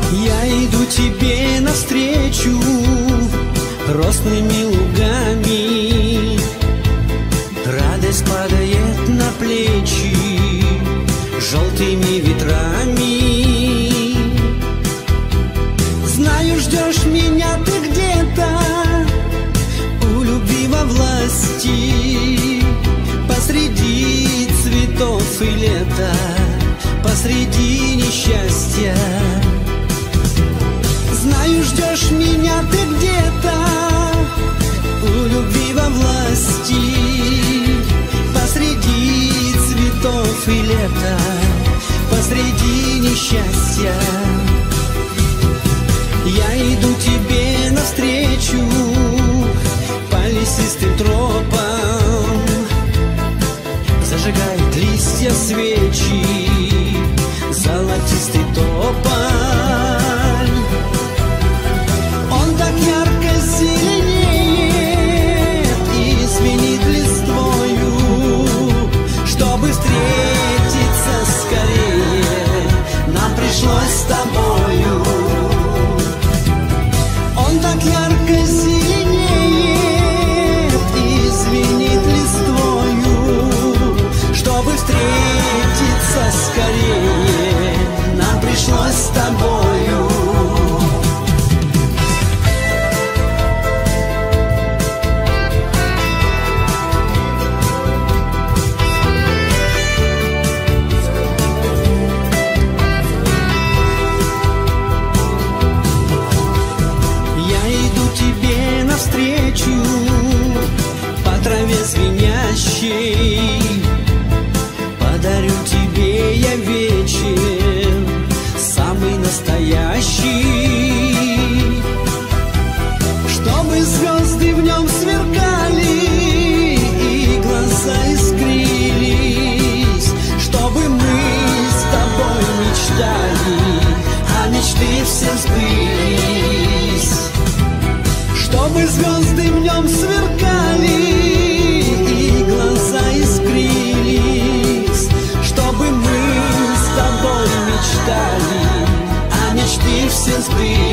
Я иду тебе навстречу росными лугами, радость падает на плечи желтыми ветрами. Знаю, ждешь меня ты где-то у любви во власти, посреди цветов и лета, посреди несчастья. Знаю, ждешь меня ты где-то у любви во власти, посреди цветов и лета, посреди несчастья. Я иду тебе навстречу по лесистым тропам, зажигает листья свечи золотистый тополь. Он так ярко зеленеет и звенит листвою. Чтобы встретиться скорее, нам пришлось с тобою. Он так ярко зеленеет и звенит листвою. Чтобы встретиться скорее, нам пришлось с тобою. Навстречу по траве звенящей, подарю тебе я вечер самый настоящий. Чтобы звезды в нем сверкали и глаза искрились, чтобы мы с тобой мечтали, а мечты все сбылись. Чтобы звезды в нем сверкали и глаза искрились, чтобы мы с тобой мечтали, а мечты все сбылись.